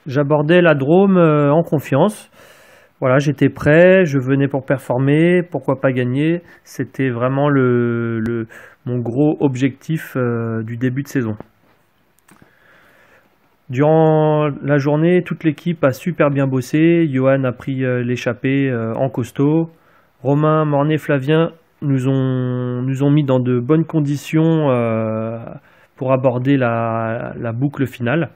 J'abordais la Drôme en confiance. Voilà, j'étais prêt, je venais pour performer, pourquoi pas gagner. C'était vraiment mon gros objectif du début de saison. Durant la journée, toute l'équipe a super bien bossé. Johan a pris l'échappée en costaud. Romain, Mornay, Flavien nous ont mis dans de bonnes conditions pour aborder la boucle finale.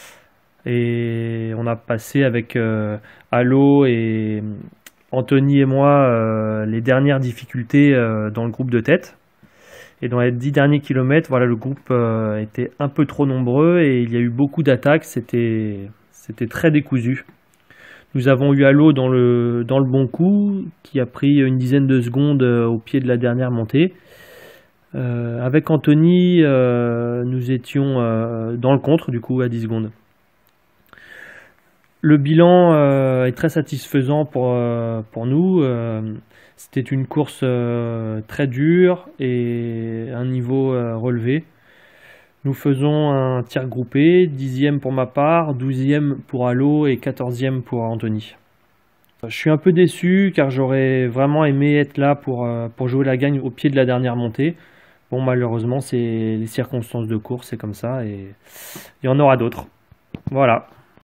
Et on a passé avec Allo et Anthony et moi les dernières difficultés dans le groupe de tête. Et dans les 10 derniers kilomètres, voilà, le groupe était un peu trop nombreux et il y a eu beaucoup d'attaques. C'était très décousu. Nous avons eu Allo dans le bon coup, qui a pris une dizaine de secondes au pied de la dernière montée. Avec Anthony, nous étions dans le contre, du coup, à 10 secondes. Le bilan est très satisfaisant pour nous. C'était une course très dure et un niveau relevé. Nous faisons un tir groupé, 10e pour ma part, 12e pour Allo et 14e pour Anthony. Je suis un peu déçu car j'aurais vraiment aimé être là pour jouer la gagne au pied de la dernière montée. Bon, malheureusement, c'est les circonstances de course, c'est comme ça et il y en aura d'autres. Voilà.